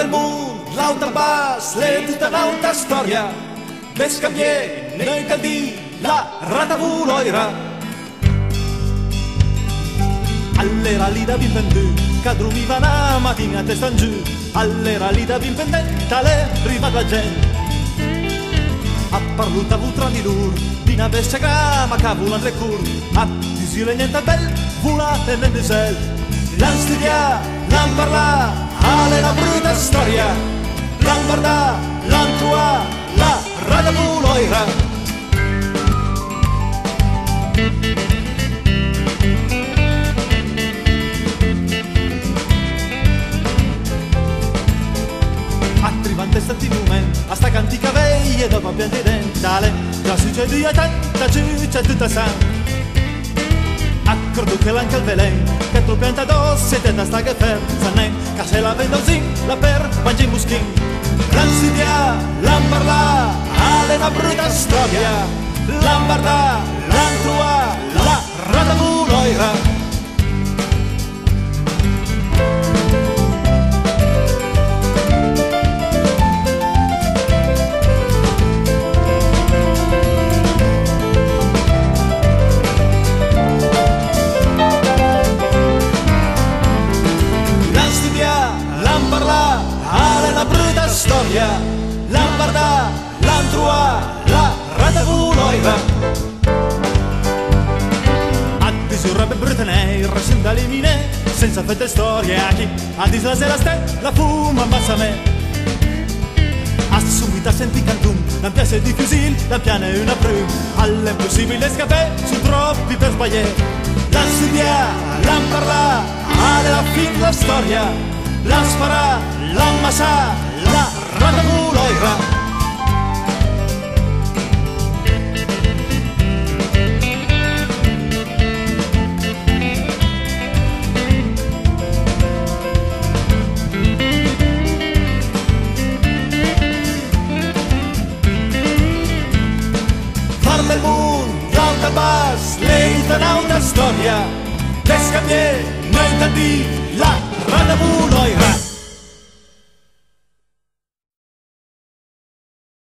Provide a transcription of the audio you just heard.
del mondo, l'auto bass, le tutta un'altra storia. Ves cambier, noi cadì, la ratavuloira. All'era lì da vinvendu, che dormiva la mattina a testa in giù. All'era lì da vinvendenta, le riva la gente. A parluta vu tra di lur, di una bestia grama che volan le cur. A disile niente bel, volate nel desel. L'han studiat, l'han parlat, alle la bruta storia. L'han guardat, l'han trobat, la ratavuloira. Attrivante stanti moment, a sta cantica veie dopo piante dentale. Già succede tanta ciuccia tutta san. Accordo che l'anche il velen, che tu pianta addosso e tenta sta che fer. Sanem, che se la vendo zin, la per mangia in buschin. L'han studiat, l'han parlat, alle una bruta storia. L'han guardat, l'han trobat, la ratavuloira. Storia, l'han guardat, l'han trobat, la ratavuloira. A disurra per brutenei, rascim d'elimine, senza fette storie a chi a dis la sera la fuma ammazza me. A subito senti cantum, l'han piace di fusil, l'han piane una prum. All'impossibile scappare, su troppi per sbagliare. L'han studiat, l'han parlat, alla fin la storia. L'han sparat, l'han ammassat, la ratavuloira. Far del mondo, l'alta bass, l'eita un'altra storia. Ves cambier, noi t'ha dit, la ratavuloira.